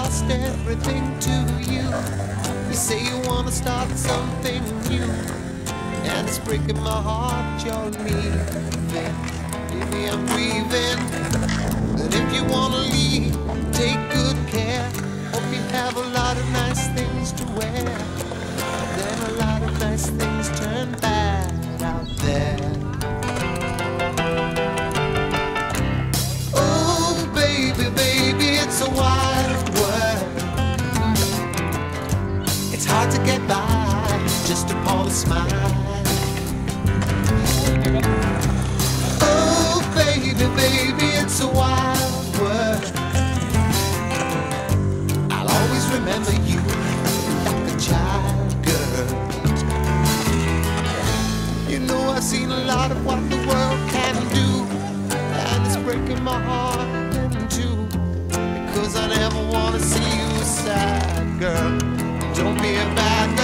lost everything to you. You say you wanna start something new, and it's breaking my heart you're leaving. Baby, I'm grieving. But if you wanna leave, take good care. Hope you have a lot of nice things to wear. Then a lot of nice things turn bad out there. Oh, baby, baby, it's a wild world. It's hard to get by just upon a smile. Oh, baby, baby, it's a wild world. I'll always remember you like a child, girl. You know I've seen a lot of what the world can do, and it's breaking my heart in two, because I never want to see you sad, girl. Don't be a bad